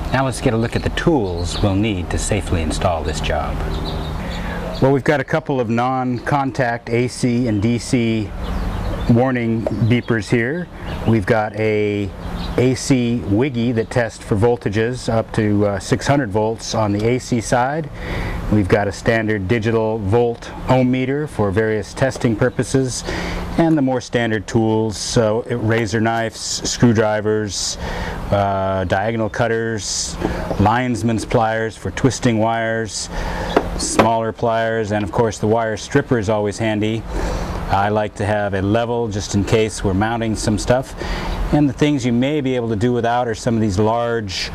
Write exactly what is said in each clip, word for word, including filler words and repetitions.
Now let's get a look at the tools we'll need to safely install this job. Well, we've got a couple of non-contact A C and D C warning beepers here. We've got a A C wiggy that tests for voltages up to uh, six hundred volts on the A C side. We've got a standard digital volt ohm meter for various testing purposes, and the more standard tools, so razor knives, screwdrivers, uh, diagonal cutters, linesman's pliers for twisting wires, smaller pliers, and of course the wire stripper is always handy. I like to have a level just in case we're mounting some stuff. And the things you may be able to do without are some of these large,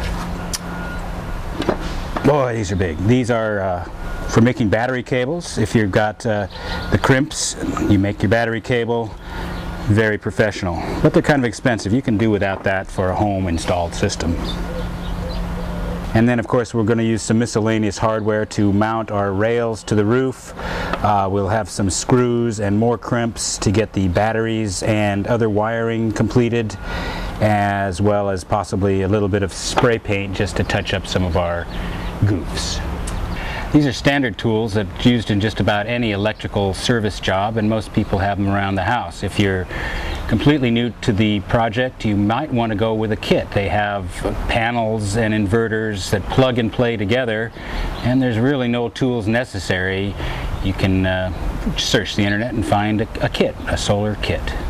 boy, these are big. These are uh, for making battery cables. If you've got uh, the crimps, you make your battery cable. Very professional, but they're kind of expensive. You can do without that for a home installed system. And then of course we're going to use some miscellaneous hardware to mount our rails to the roof. Uh, we'll have some screws and more crimps to get the batteries and other wiring completed, as well as possibly a little bit of spray paint just to touch up some of our goofs. These are standard tools that are used in just about any electrical service job, and most people have them around the house. If you're completely new to the project, you might want to go with a kit. They have panels and inverters that plug and play together, and there's really no tools necessary. You can uh, search the internet and find a, a kit, a solar kit.